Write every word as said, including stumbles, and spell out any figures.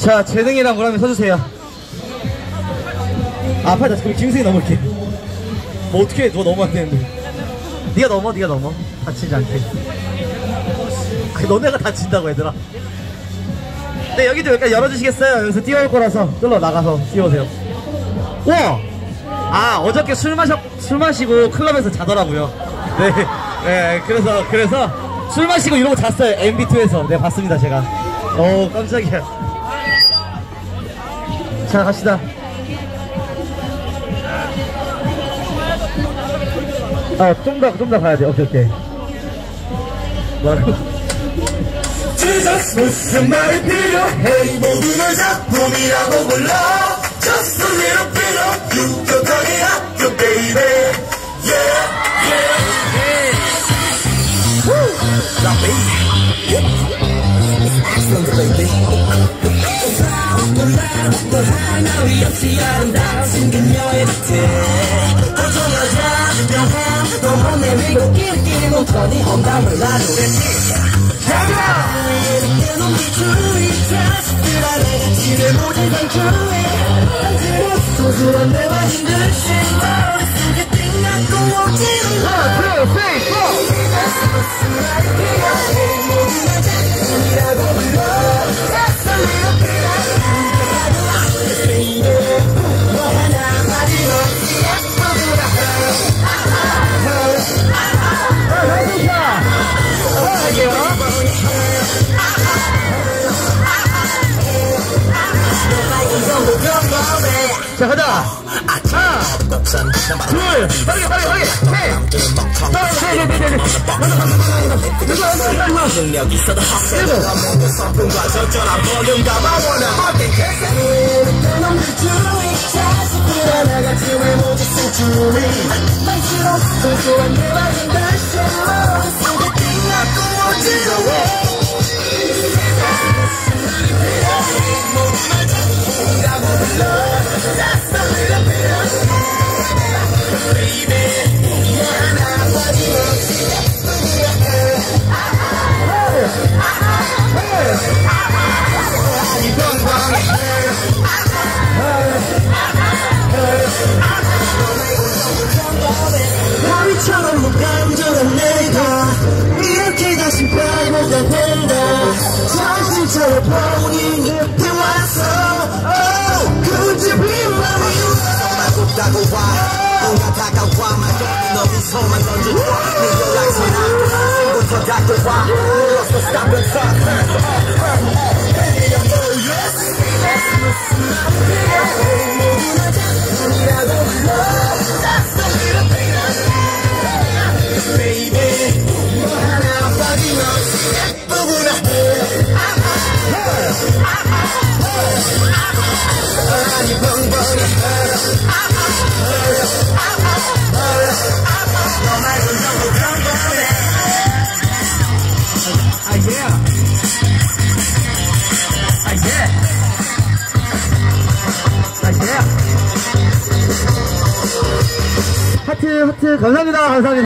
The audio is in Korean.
자, 재능이랑 뭐라면 서주세요. 아, 팔다. 그럼 김승이 넘을게. 뭐 어떻게 해? 누가 넘어야 되는데. 니가 넘어, 니가 넘어. 다치지 않게. 아니, 너네가 다친다고, 얘들아. 네, 여기도 여기까지 열어주시겠어요? 여기서 뛰어올 거라서 뚫러 나가서 뛰어오세요. 우와! 아, 어저께 술 마셔, 술 마시고 클럽에서 자더라고요. 네, 네, 그래서, 그래서 술 마시고 이러고 잤어요. 엠비투에서. 네, 봤습니다, 제가. 오, 깜짝이야. 자, 갑시다. 아, 좀 더, 좀 더 가야 돼. 오케이, 오케이. 뭐라고? 무슨 말이 필요해? 모두 널 작품이라고 불러. Just a little bit of you. 격하게 학교, baby. Yeah, yeah, yeah. Woo! Now, baby. Excellent, baby. 널 하나위 없이 아름다운 그녀의 듯해. 보통 여자, 명함, 너만 내밀고 끼리끼리 못하니 험담을 나누겠지. 소소한 대화 힘들지 머릿속에 띵났고 오지는 하나 둘 셋 고! 모두 날 작품이라고 불러. Just a little bit of you. 너 하나 빠짐없이 예쁘구나. 자, 가자. 하나, 둘, 빠르게, 빠르게, 빠르게. 셋. 하나, 셋, 셋, 셋, 셋. 능력 있어도 헛소리 없는 성품과 적절한 볼륨감 I wanna 놈들 주위 자식들 하나같이 왜 모두 쓸줄이 만지로 소소한 대화 힘들지 머릿속에 띵났고 어지러워. Just a little bit of baby. You're not what you want to 바위처럼 무감정한 내가 이렇게 다시 변모가 된다. 정신 차려 보니 곁에 와서 Could you be my real? 곱다고 와 뭔가 다가와 말없는 너 미소만 던져줘. 네 연락처나 지금부터 다가와 눌러서 stop and talk. Baby I know yes. 모두 날 작품이라고 불러. Just a little bit of baby. 너 하나 빠짐없이 예쁘구나. 아니 벙벙이 너 말고 너무 벙벙해. 아 예. 아 예. 아 예. 하트 하트 감사합니다. 감사합니다.